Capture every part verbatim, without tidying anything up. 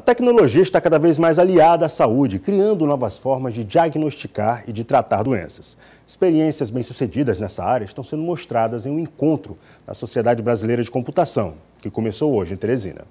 A tecnologia está cada vez mais aliada à saúde, criando novas formas de diagnosticar e de tratar doenças. Experiências bem-sucedidas nessa área estão sendo mostradas em um encontro da Sociedade Brasileira de Computação, que começou hoje em Teresina.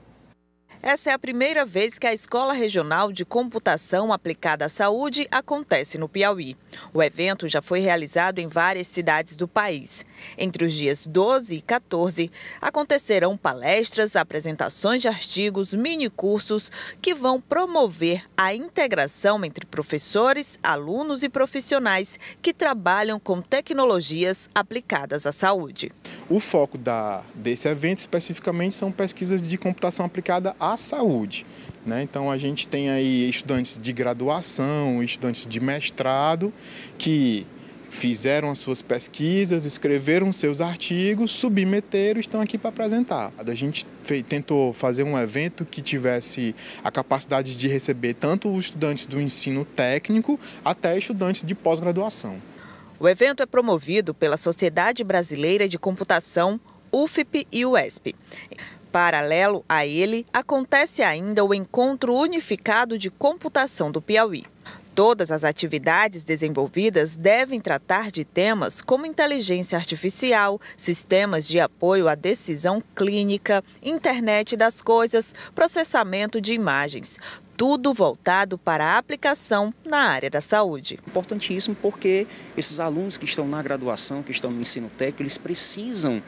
Essa é a primeira vez que a Escola Regional de Computação Aplicada à Saúde acontece no Piauí. O evento já foi realizado em várias cidades do país. Entre os dias doze e quatorze, acontecerão palestras, apresentações de artigos, minicursos que vão promover a integração entre professores, alunos e profissionais que trabalham com tecnologias aplicadas à saúde. O foco da, desse evento especificamente são pesquisas de computação aplicada à saúde, né? Então a gente tem aí estudantes de graduação, estudantes de mestrado que fizeram as suas pesquisas, escreveram seus artigos, submeteram e estão aqui para apresentar. A gente fez, tentou fazer um evento que tivesse a capacidade de receber tanto os estudantes do ensino técnico até estudantes de pós-graduação. O evento é promovido pela Sociedade Brasileira de Computação, U F P e U E S P. Paralelo a ele, acontece ainda o Encontro Unificado de Computação do Piauí. Todas as atividades desenvolvidas devem tratar de temas como inteligência artificial, sistemas de apoio à decisão clínica, internet das coisas, processamento de imagens. Tudo voltado para a aplicação na área da saúde. Importantíssimo porque esses alunos que estão na graduação, que estão no ensino técnico, eles precisam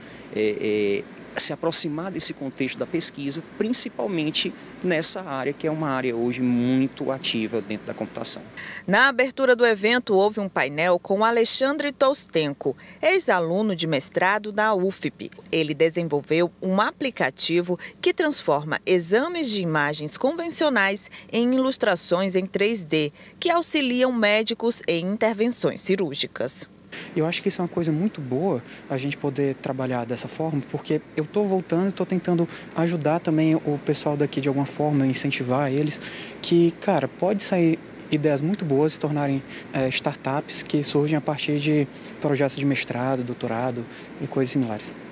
é, é, se aproximar desse contexto da pesquisa, principalmente nessa área que é uma área hoje muito ativa dentro da computação. Na abertura do evento houve um painel com Alexandre Tostenko, ex-aluno de mestrado da U F P. Ele desenvolveu um aplicativo que transforma exames de imagens convencionais em ilustrações em três D, que auxiliam médicos em intervenções cirúrgicas. Eu acho que isso é uma coisa muito boa, a gente poder trabalhar dessa forma, porque eu estou voltando e estou tentando ajudar também o pessoal daqui de alguma forma, incentivar eles, que, cara, pode sair ideias muito boas se tornarem é, startups que surgem a partir de projetos de mestrado, doutorado e coisas similares.